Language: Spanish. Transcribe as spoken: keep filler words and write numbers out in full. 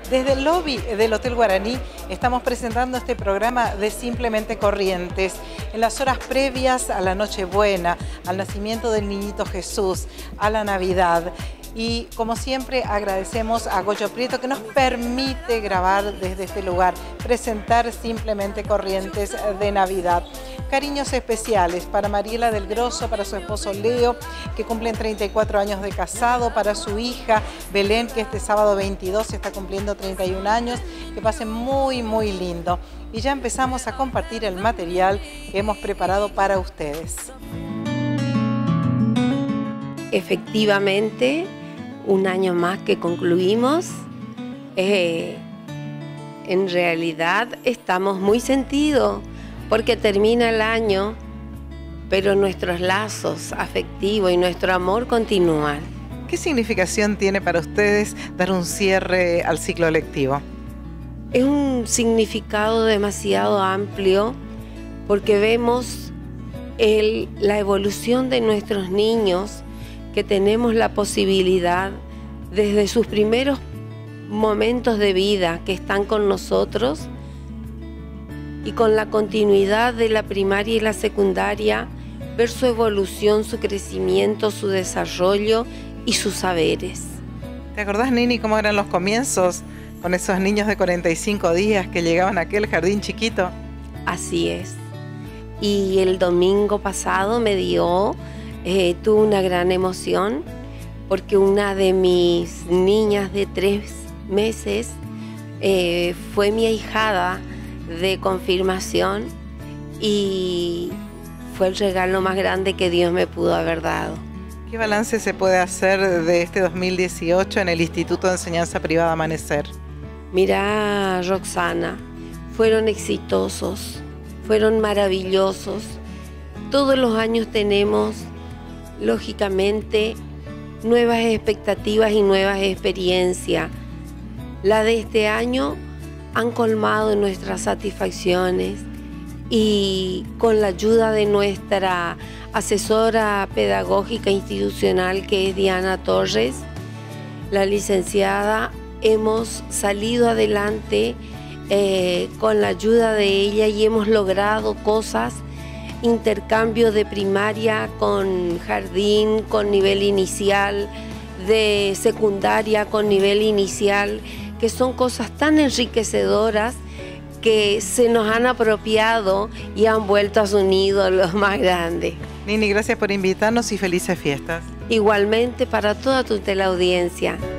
Desde el lobby del Hotel Guaraní estamos presentando este programa de Simplemente Corrientes. En las horas previas a la Nochebuena, al nacimiento del Niñito Jesús, a la Navidad. Y como siempre agradecemos a Goyo Prieto que nos permite grabar desde este lugar, presentar Simplemente Corrientes de Navidad. Cariños especiales para Mariela del Grosso, para su esposo Leo, que cumplen treinta y cuatro años de casado, para su hija Belén, que este sábado veintidós está cumpliendo treinta y un años, que pasen muy muy lindo. Y ya empezamos a compartir el material que hemos preparado para ustedes. Efectivamente, un año más que concluimos. Eh, en realidad estamos muy sentidos porque termina el año, pero nuestros lazos afectivos y nuestro amor continúan. ¿Qué significación tiene para ustedes dar un cierre al ciclo lectivo? Es un significado demasiado amplio porque vemos el, la evolución de nuestros niños, que tenemos la posibilidad desde sus primeros momentos de vida que están con nosotros y con la continuidad de la primaria y la secundaria, ver su evolución, su crecimiento, su desarrollo y sus saberes. ¿Te acordás, Nini, cómo eran los comienzos con esos niños de cuarenta y cinco días que llegaban a aquel jardín chiquito? Así es. Y el domingo pasado me dio, eh, tuve una gran emoción porque una de mis niñas de tres meses eh, fue mi ahijada de confirmación y fue el regalo más grande que Dios me pudo haber dado. ¿Qué balance se puede hacer de este dos mil dieciocho en el Instituto de Enseñanza Privada Amanecer? Mira, Roxana, fueron exitosos, fueron maravillosos. Todos los años tenemos, lógicamente, nuevas expectativas y nuevas experiencias. La de este año han colmado nuestras satisfacciones y con la ayuda de nuestra asesora pedagógica institucional, que es Diana Torres, la licenciada, hemos salido adelante eh, con la ayuda de ella y hemos logrado cosas, intercambio de primaria con jardín, con nivel inicial, de secundaria con nivel inicial, que son cosas tan enriquecedoras que se nos han apropiado y han vuelto a su nido los más grandes. Nini, gracias por invitarnos y felices fiestas. Igualmente para toda tu teleaudiencia.